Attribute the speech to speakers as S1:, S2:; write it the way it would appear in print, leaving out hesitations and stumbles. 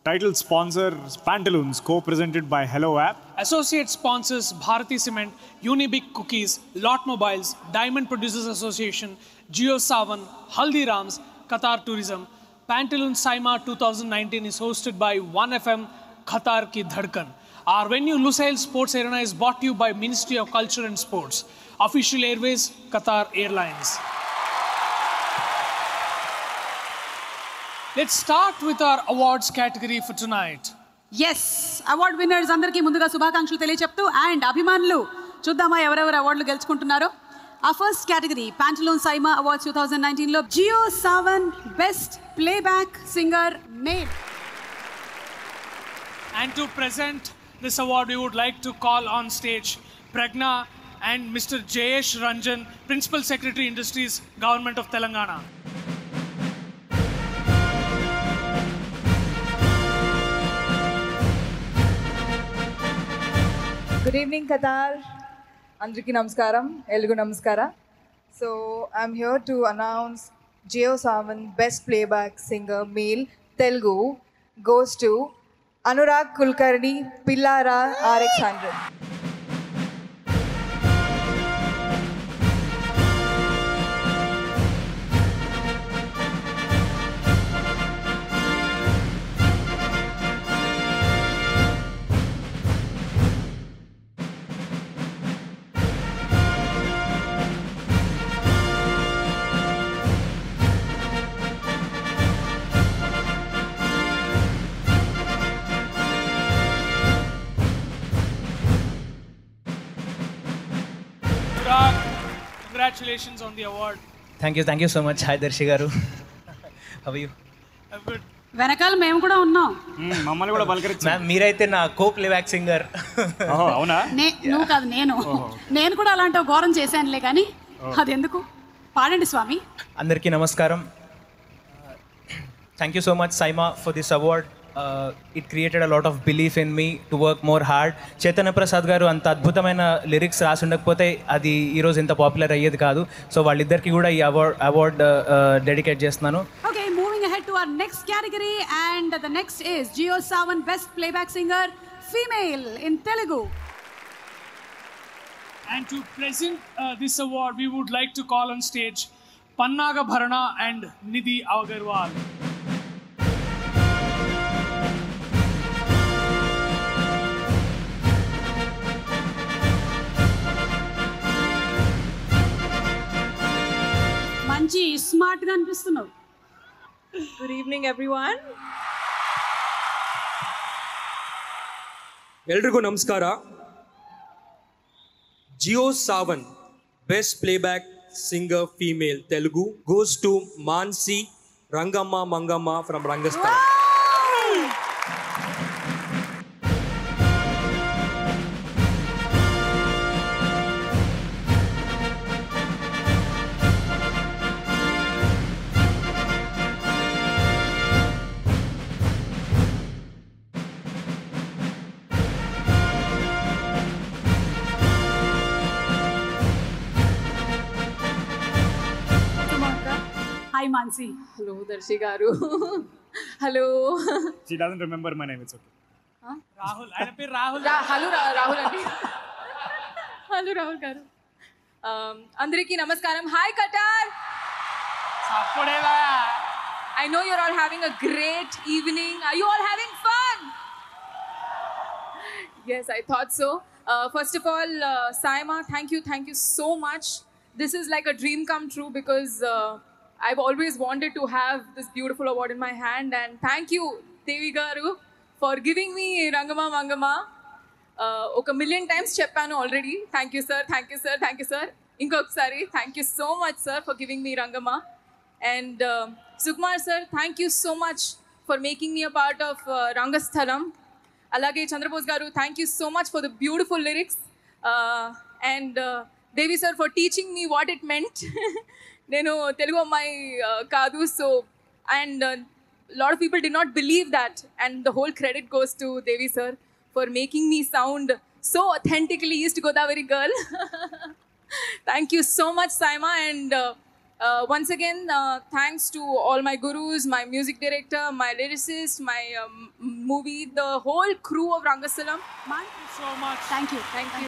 S1: Title sponsor Pantaloons, co-presented by Hello App.
S2: Associate sponsors Bharati Cement, Unibic Cookies, Lot Mobiles, Diamond Producers Association, Jio Savan, Haldirams, Qatar Tourism. Pantaloons Saima 2019 is hosted by 1FM Qatar Ki Dhadkan. Our venue Lusail Sports Arena is brought to you by Ministry of Culture and Sports. Official Airways, Qatar Airlines. Let's start with our awards category for tonight.
S3: Yes, award winners అందరికీ ముందుగా శుభాకాంక్షలు తెలియచెప్తూ and అభిమానులు చూద్దామా ఎవరెవరు అవార్డులు గెలుచుకుంటున్నారో. Our first category, Pantaloons Saima Awards 2019 లో Jio Savan Best Playback Singer Male.
S2: And to present this award, we would like to call on stage Pragna and Mr. Jayesh Ranjan, Principal Secretary Industries, Government of Telangana.
S4: Good evening, Qatar. Andriki namaskaram, Elugu namaskara. So I'm here to announce Jio Savan Best Playback Singer Male Telugu goes to Anurag Kulkarni, Pillara RX100.
S2: Congratulations on the award.
S5: Thank you so much. Hi Darshi garu. How are you?
S2: I'm good.
S3: వెనకాల మేము కూడా ఉన్నాం.
S1: మమ్మల్ని కూడా పలకరించు.
S5: Ma'am మీరైతే నా కో playback singer.
S1: అవునా?
S3: నువ్వు కాదు నేను కూడా అలాంటి ఘోరం చేశానులే కానీ అది ఎందుకు పాడండి స్వామి.
S5: అందరికీ నమస్కారం. Thank you so much Saima for this award. It created a lot of belief in me to work more hard. Chaitanya Prasad garu anta adbhutamaina lyrics రాసి ఉండకపోతే అది ఈ రోజు ఇంత పాపులర్ అయ్యేది కాదు. సో వాళ్ళిద్దరికి కూడా ఈ అవార్డ్ డెడికేట్ చేస్తున్నాను.
S3: Okay, moving ahead to our next category and the next is Jio Savan Best Playback Singer Female in Telugu.
S2: And to present this award, we would like to call on stage Pannaga Bharana and Nidhi Agarwal.
S3: మంచి smart గా అనిపిస్తున్నావు.
S4: Good evening, everyone.
S6: ಎಲ್ರಿಗೂ ನಮಸ್ಕಾರ. Jio Saavn best playback singer female Telugu goes to Mansi Rangamma Mangamma from Rangasthalam.
S3: Hi Mansi.
S4: Hello, Darshi garu. Hello.
S1: She doesn't remember my name, it's okay.
S2: Rahul, ఆయన పేరు Rahul.
S4: Hello, Rahul andi. Hello, Rahul garu. Andriki namaskaram. Hi, Qatar.
S2: అప్పుడేలా.
S4: I know you're all having a great evening. Are you all having fun? Yes, I thought so. First of all, Saima, thank you so much. This is like a dream come true because I've always wanted to have this beautiful award in my hand, and thank you, Devi Garu, for giving me Rangama Mangama. Oka million times cheppanu already. Thank you, sir. Inkokasari, thank you so much, sir, for giving me Rangama. And Sukumar sir, thank you so much for making me a part of Rangasthalam. Alage Chandrabose Garu, thank you so much for the beautiful lyrics. And Devi sir for teaching me what it meant. Nenu Telugu ammayi kaadu, so and a lot of people did not believe that, and the whole credit goes to Devi sir for making me sound so authentically East Godavari girl. Thank you so much Saima, and Once again, thanks to all my gurus, my music director, my lyricist, my movie, the whole crew of Rangasalam.
S2: So much.
S3: Thank you.
S4: Thank you.